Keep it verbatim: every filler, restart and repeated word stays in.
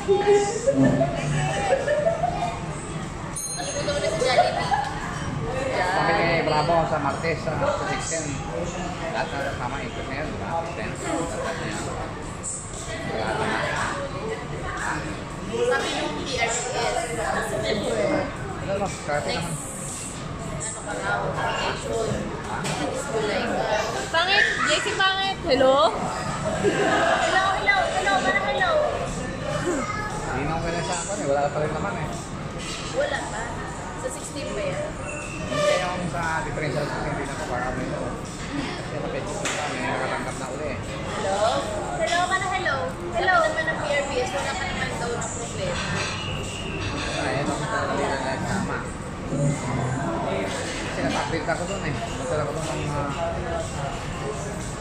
Nalimutan ko na sa Jollibee. Kami ni Bravo sa Martes, sa sixteen. Lahat na kasama ikot na yan, diba? sixteen. Lahat na yan. Lahat na. Sabi yung P R C S, September. Ano lang, kati naman. Ano ka nga, vacation. School like that. Pangit! J C pangit! Hello? Hello, hello, hello, para hello. Hindi na ko kaya sa akin eh, wala pa rin naman eh. Wala pa. Sa sixteen ba yan? Hindi yung sa differential sa hindi na ko para kami ito. Kasi napedyo ko pa, may nakatanggap na uli eh. Hello? Hello, para hello. Hello. Sabi naman ng P R B S, wala pa naman daw ng problema. Ayan ako sa dito na sama. Kasi napa-update ako doon eh. Basta ako doon ng... Uh,